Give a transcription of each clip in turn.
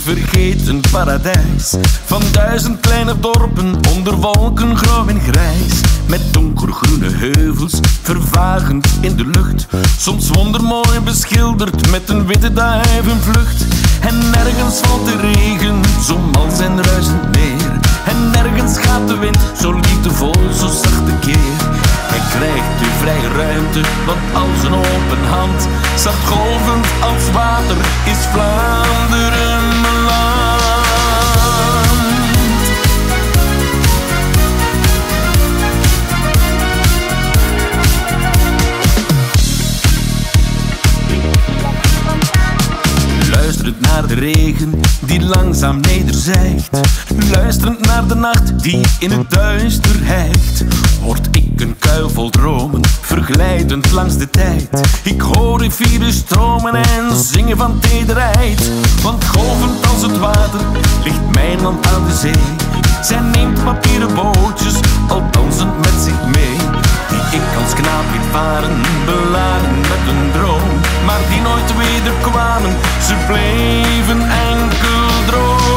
vergeten paradijs van 1000 kleine dorpen onder wolken grauw en grijs. Met donkergroene heuvels vervagend in de lucht, soms wondermooi beschilderd met een witte duivenvlucht. En nergens valt de regen zo mals en ruisend neer, en nergens gaat de wind zo liefdevol, zo zacht tekeer. Hij krijgt de vrije ruimte, want als een open hand, zacht golvend als water, is Vlaanderen mijn land. Luisterend naar de regen die langzaam nederzijgt, luisterend naar de nacht die in het duister hijgt, hoort ik een kuil vol dromen, verglijdend langs de tijd. Ik hoor rivieren stromen en zingen van tederheid, want golvend als het water ligt mijn land aan de zee. Zij neemt papieren bootjes, al dansend met zich mee, die ik als knaap liet varen, beladen met een droom, maar die nooit wederkwamen, ze bleven enkel droom.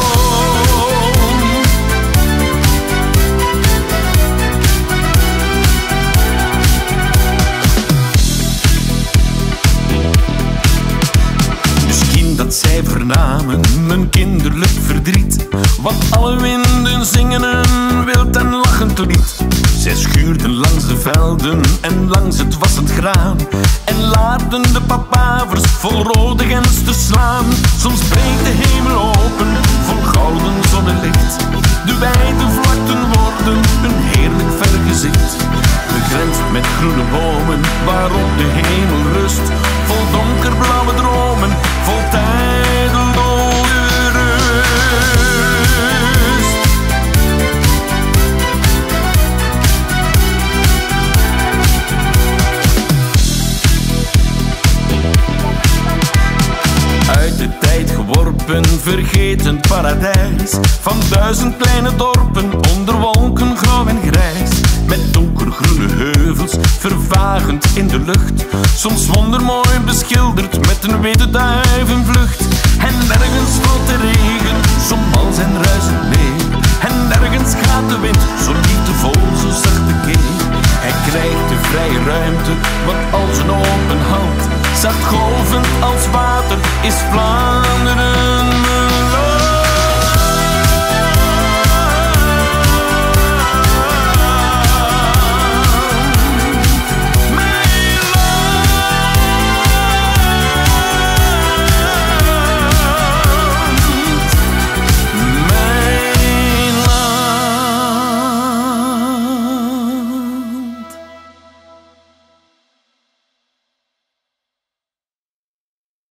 Misschien dat zij vernamen mijn kinderlijk verdriet, want alle winden zingen een wild en lachend lied. Zij schuurden langs de velden en langs het wassend graan, en laarden de papavers vol rode gens te slaan. Soms breekt de hemel open, vol gouden zonnelicht. De wijde vlakten worden een heerlijk vergezicht, begrensd met groene bomen waarop de hemel rust, vol donkerblauwe dromen, vol tijdeloze rust. Uit de tijd geworpen, vergeten paradijs van 1000 kleine dorpen onder wolken grauw en grijs. Met donkergroene heuvels vervagend in de lucht, soms wondermooi beschilderd met een witte duivenvlucht. En nergens valt de regen